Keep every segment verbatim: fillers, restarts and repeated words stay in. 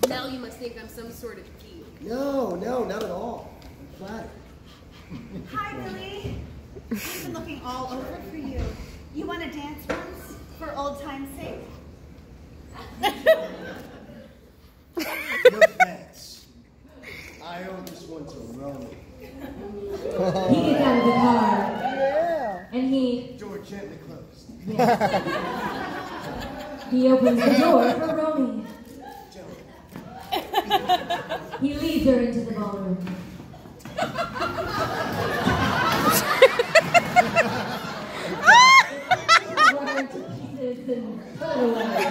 Now you must think I'm some sort of geek. No, no, not at all. I'm flattered. Hi, Billy. I've been looking all over for you. You want to dance once for old time's sake? No thanks. I owe this one to Romy. He gets out of the car. Yeah. And he... Door gently closed. Yeah. He opens the door for Romy. He leads her into the ballroom. Run to pieces and throw away.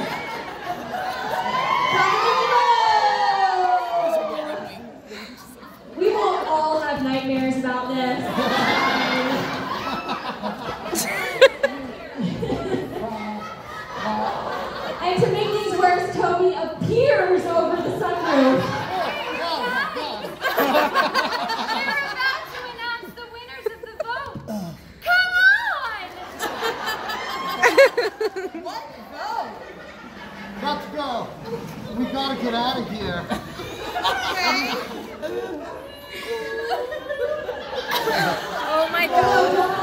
We won't all have nightmares about this. And to make things worse, Toby appears over the sunroof. They're about to announce the winners of the vote. Come on! What? Go! Got to go. We gotta get out of here. Oh my God.